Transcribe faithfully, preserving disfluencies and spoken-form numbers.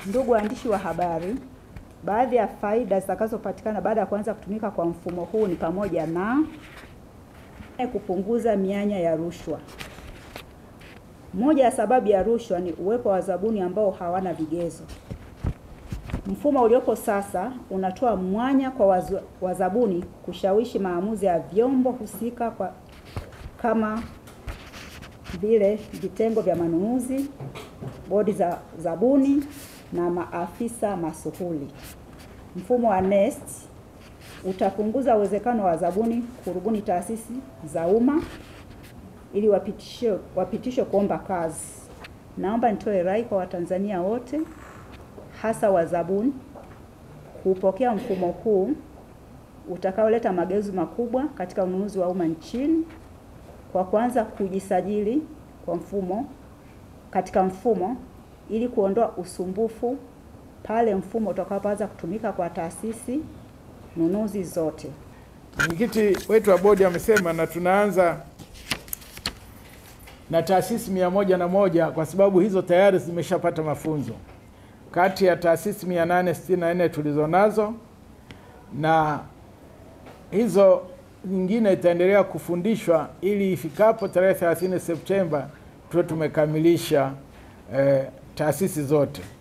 Ndugu waandishi wa habari, baadhi ya faida zitakazopatikana baada ya kuanza kutumika kwa mfumo huu ni pamoja na kupunguza mianya ya rushwa. Moja ya sababu ya rushwa ni uwepo wa wazabuni ambao hawana vigezo. Mfumo uliopo sasa unatoa mwanya kwa wazabuni kushawishi maamuzi ya vyombo husika kwa kama vile vitengo vya manunuzi, bodi za zabuni na maafisa masuhuli. Mfumo wa NeST utapunguza uwezekano wa wazabuni kurubuni taasisi za umma ili wapitishe wapitishe kuomba kazi. Naomba nitoe rai kwa Watanzania wote, hasa wazabuni, kupokea mfumo huu utakaoleta mageuzi makubwa katika ununuzi wa umma nchini, kwa kwanza kujisajili kwa mfumo katika mfumo ili kuondoa usumbufu pale mfumo utakapoanza kutumika kwa taasisi nunuzi zote. Mwenyekiti wetu wa bodi amesema, na tunaanza na taasisi mia moja na moja kwa sababu hizo tayari zimeshapata mafunzo. Kati ya taasisi mia nane sitini na nne tulizonazo, na hizo nyingine itaendelea kufundishwa ili ifikapo tarehe thelathini Septemba tuwe tumekamilisha eh, taasisi zote.